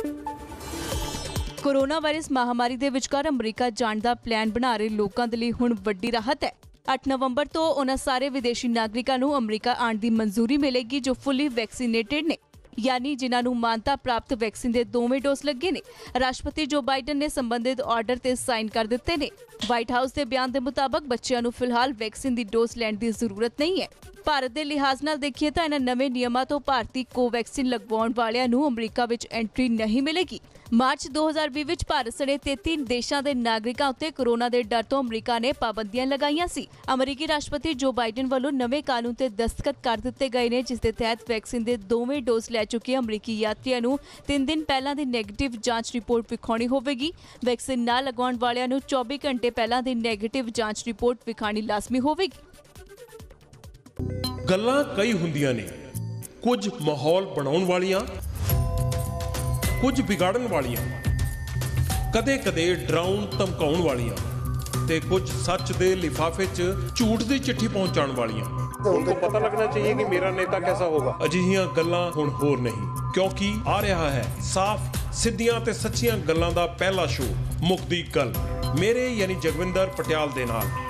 Corona virus महामारी ਦੇ ਵਿਚਕਾਰ ਅਮਰੀਕਾ ਜਾਣ ਦਾ ਪਲਾਨ ਬਣਾ ਰਹੇ ਲੋਕਾਂ ਦੇ ਲਈ ਹੁਣ ਵੱਡੀ ਰਾਹਤ ਹੈ। 8 ਨਵੰਬਰ ਤੋਂ ਉਹਨਾਂ ਸਾਰੇ ਵਿਦੇਸ਼ੀ ਨਾਗਰਿਕਾਂ ਨੂੰ ਅਮਰੀਕਾ ਆਉਣ ਦੀ ਮਨਜ਼ੂਰੀ ਮਿਲੇਗੀ ਜੋ ਫੁੱਲੀ ਵੈਕਸੀਨੇਟਡ ਨੇ, यानी जिन्होंने मानता प्राप्त वैक्सीन के दोवें डोज लगे ने। राष्ट्रपति जो बाइडन ने संबंधित ऑर्डर ते साइन कर दिते ने। व्हाइट हाउस के बयान के मुताबिक बच्चों को फिलहाल वैक्सीन की डोज लैण की जरूरत नहीं है। भारत के लिहाज नाल देखिए तो इन्हां नवे नियमां तो भारतीय कोवैक्सीन लगवाउण वालियां नूं अमरीका विच एंट्री नहीं मिलेगी। मार्च 2020 विच भारत सने 33 देशों के नागरिकों उत्ते कोरोना के डर तो अमरीका ने पाबंदियां लगाईयां सी। अमरीकी राष्ट्रपति जो बाइडन वालों नवे कानून ते दस्तखत कर दिते गए ने, जिस दे तहत वैक्सीन के दोवें डोज लै चुके अमरीकी यात्रियों नूं 3 दिन पहलां दी नेगेटिव जांच रिपोर्ट विखाउणी होवेगी। वैक्सीन ना लगवाउण वालियां नूं 24 घंटे पहलां दी नेगेटिव जांच रिपोर्ट विखाणी लाजमी होवेगी। गल्लां कई हुंदियां ने, कुछ माहौल बनाउण वालियां, कुछ बिगाड़न वालियां, कदे-कदे डराउण धमकाउण वालियां ते कुछ सच दे लिफाफे च झूठ दी चिट्ठी पहुंचाउण वालियां। उनको पता लगना चाहिए कि मेरा नेता कैसा होगा। अजिहियां गल्लां हुण होर नहीं, क्योंकि आ रहा है साफ सिद्धियां ते सच्चियां गल्लां दा पहला शो मुक्ति गल, मेरे यानी जगविंदर पटियाल दे नाल।